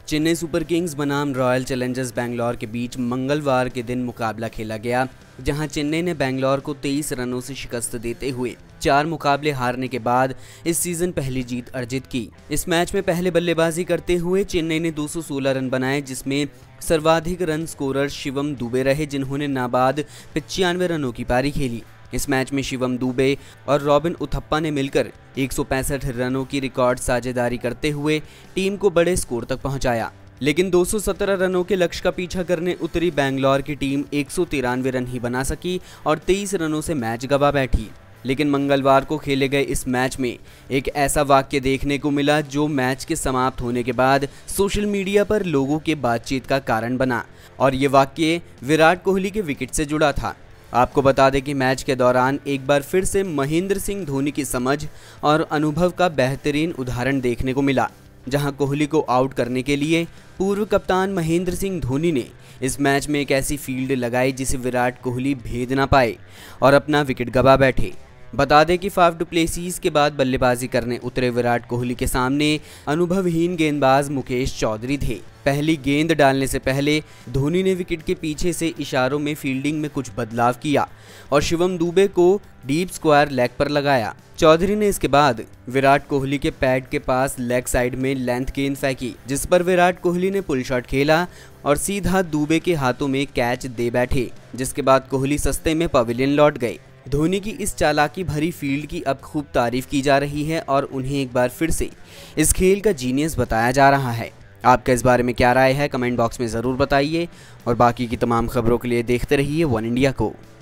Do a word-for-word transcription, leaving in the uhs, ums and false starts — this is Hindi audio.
चेन्नई सुपर किंग्स बनाम रॉयल चैलेंजर्स बैंगलोर के बीच मंगलवार के दिन मुकाबला खेला गया, जहां चेन्नई ने बैंगलोर को तेईस रनों से शिकस्त देते हुए चार मुकाबले हारने के बाद इस सीजन पहली जीत अर्जित की। इस मैच में पहले बल्लेबाजी करते हुए चेन्नई ने दो सौ सोलह रन बनाए, जिसमें सर्वाधिक रन स्कोरर शिवम दुबे रहे, जिन्होंने नाबाद पचानवे रनों की पारी खेली। इस मैच में शिवम दुबे और रॉबिन उथप्पा ने मिलकर एक सौ पैंसठ रनों की रिकॉर्ड साझेदारी करते हुए टीम को बड़े स्कोर तक पहुंचाया। लेकिन दो सौ सत्रह रनों के लक्ष्य का पीछा करने उतरी बैंगलोर की टीम एक सौ तिरानवे रन ही बना सकी और तेईस रनों से मैच गंवा बैठी। लेकिन मंगलवार को खेले गए इस मैच में एक ऐसा वाक्य देखने को मिला जो मैच के समाप्त होने के बाद सोशल मीडिया पर लोगों के बातचीत का कारण बना, और ये वाक्य विराट कोहली के विकेट से जुड़ा था। आपको बता दें कि मैच के दौरान एक बार फिर से महेंद्र सिंह धोनी की समझ और अनुभव का बेहतरीन उदाहरण देखने को मिला, जहां कोहली को आउट करने के लिए पूर्व कप्तान महेंद्र सिंह धोनी ने इस मैच में एक ऐसी फील्ड लगाई जिसे विराट कोहली भेद ना पाए और अपना विकेट गंवा बैठे। बता दें कि फाफ डु प्लेसिस के बाद बल्लेबाजी करने उतरे विराट कोहली के सामने अनुभवहीन गेंदबाज मुकेश चौधरी थे। पहली गेंद डालने से पहले धोनी ने विकेट के पीछे से इशारों में फील्डिंग में कुछ बदलाव किया और शिवम दुबे को डीप स्क्वायर लेग पर लगाया। चौधरी ने इसके बाद विराट कोहली के पैड के पास लेग साइड में लेंथ गेंद फेंकी, जिस पर विराट कोहली ने पुल शॉट खेला और सीधा दुबे के हाथों में कैच दे बैठे, जिसके बाद कोहली सस्ते में पवेलियन लौट गए। धोनी की इस चालाकी भरी फील्ड की अब खूब तारीफ की जा रही है और उन्हें एक बार फिर से इस खेल का जीनियस बताया जा रहा है। आपका इस बारे में क्या राय है, कमेंट बॉक्स में ज़रूर बताइए और बाकी की तमाम खबरों के लिए देखते रहिए वन इंडिया को।